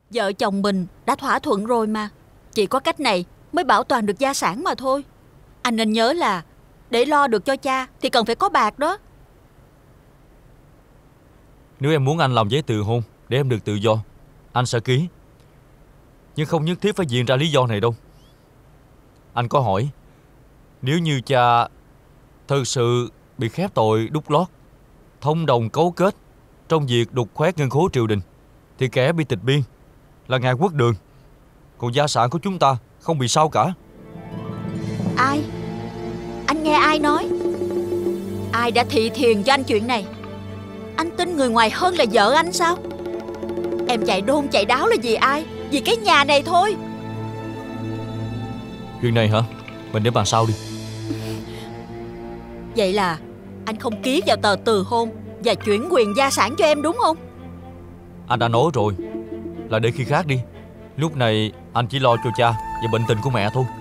Vợ chồng mình đã thỏa thuận rồi mà. Chỉ có cách này mới bảo toàn được gia sản mà thôi. Anh nên nhớ là để lo được cho cha thì cần phải có bạc đó. Nếu em muốn anh làm giấy từ hôn để em được tự do, anh sẽ ký. Nhưng không nhất thiết phải viện ra lý do này đâu. Anh có hỏi, nếu như cha thật sự bị khép tội đút lót, thông đồng cấu kết trong việc đục khoét ngân khố triều đình, thì kẻ bị tịch biên là ngài Quốc Đường, còn gia sản của chúng ta không bị sao cả. Ai? Anh nghe ai nói? Ai đã thị thiền cho anh chuyện này? Anh tin người ngoài hơn là vợ anh sao? Em chạy đôn chạy đáo là vì ai? Vì cái nhà này thôi. Chuyện này hả? Mình để bàn sau đi. Vậy là anh không ký vào tờ từ hôn và chuyển quyền gia sản cho em đúng không? Anh đã nói rồi, là để khi khác đi. Lúc này anh chỉ lo cho cha và bệnh tình của mẹ thôi.